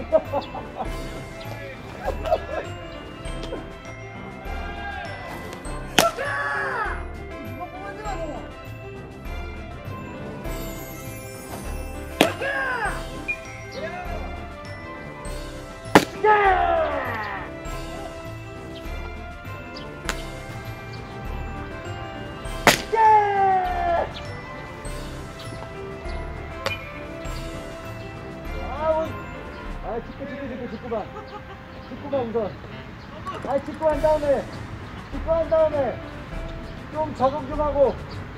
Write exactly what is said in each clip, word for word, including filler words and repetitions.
아, 직구, 직구, 직구, 직구만. 직구만 우선. 아, 직구 한 다음에. 직구 한 다음에. 좀 적응 좀 하고.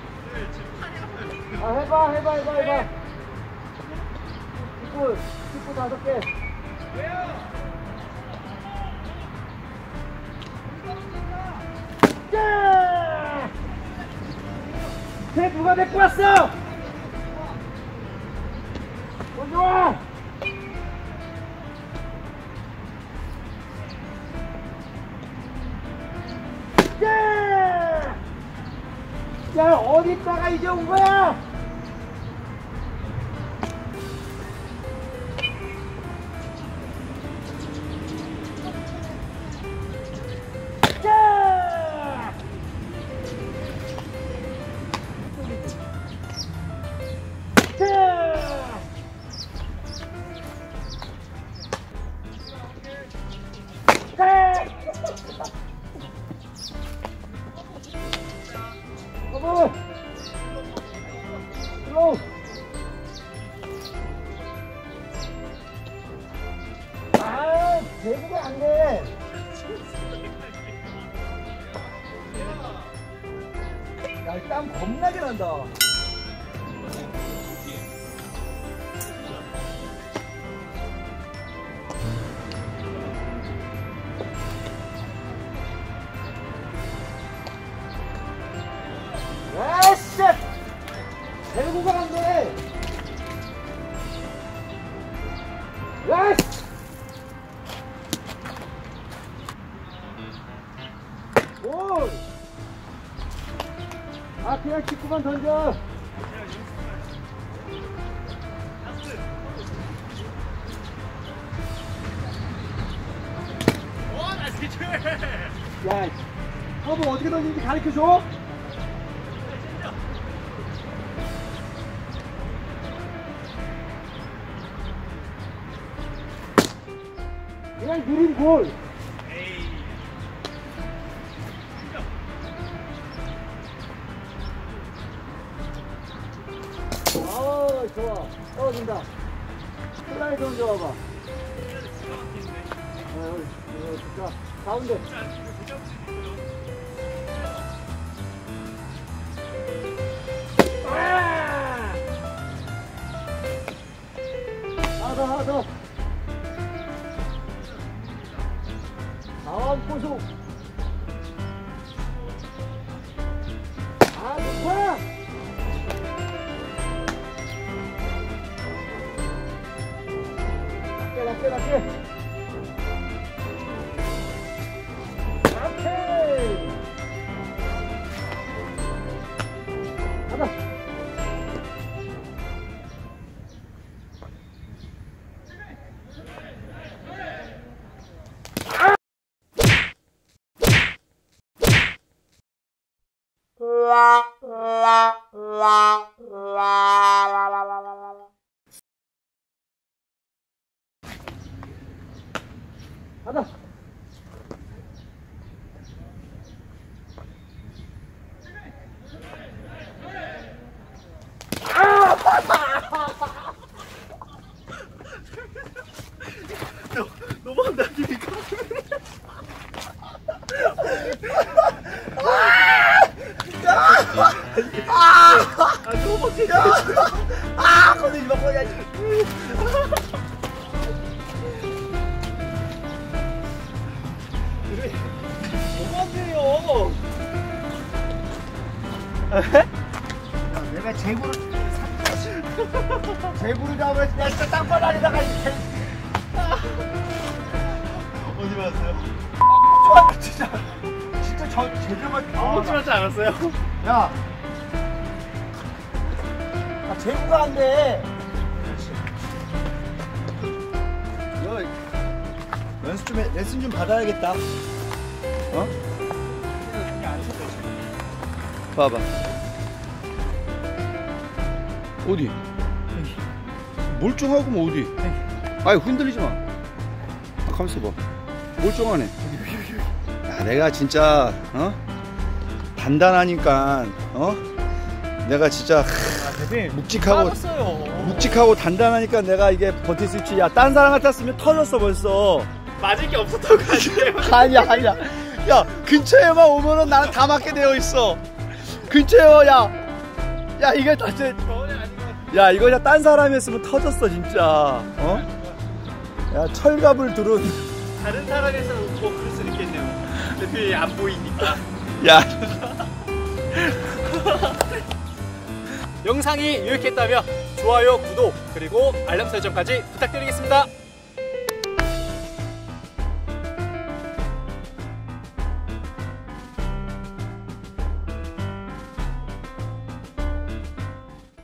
아, 해봐, 해봐, 해봐, 해봐. 직구, 직구 다섯 개. 야! 쟤 누가 데리고 왔어? 먼저 와! 야! 야, 어디다가 이제 온 거야? 야! 야! 그래! 어머! 슬로우! 아, 대구가 안 돼! 야, 땀 겁나게 난다. 아씨! 대구가 안 돼! 야씨! 오! 아, 그냥 직구만 던져! 야, 허브 어떻게 던지는지 가르쳐줘? 그냥 느린 볼. 아, 좋아. 떨어진다. 슬라이드 던져 봐봐. 어, 여기, 자, 가운데. 아! 하나 더, 하나 더. 다음 고속. 아, 좋아. 낮게, 낮게, 낮게. 오케이. 가자. 가자. 넘어간다, 니까. 아, 너무 멋지다. 아, 건들지 마, 건들지 마. 너무 안 돼요. 내가 재구를 재구를 잡으면 진짜 진짜 땅발 아니다가 이렇게. 어디 봤어요? 좋았다 진짜. 진짜 저 제대로만. 너무 찌맞지 않았어요? 야, 아, 재구가 안 돼. 너 연습 좀 해, 레슨 좀 받아야겠다. 어? 봐봐. 어디? 멀쩡하고 뭐 어디? 아이 흔들리지 마. 아, 가만있어 봐. 멀쩡하네. 야, 내가 진짜 어? 단단하니까 어? 내가 진짜 대표님 묵직하고 빠졌어요. 묵직하고 단단하니까 내가 이게 버틸 수 있지. 야, 딴 사람 같았으면 터졌어 벌써. 맞을 게 없었던 거 같아요. 아니야 아니야. 야, 근처에만 오면은 나는 다 맞게 되어 있어. 근처에 와, 야, 야 이게 다 제, 전혀 아닌 것 같아요. 야 이거 그냥 딴 사람이었으면 터졌어 진짜. 어? 야, 철갑을 두른. 다른 사람에서 뭐 그럴 수 있겠네요. 대표님 안 보이니까. 야. 영상이 유익했다면 좋아요, 구독, 그리고 알람 설정까지 부탁드리겠습니다.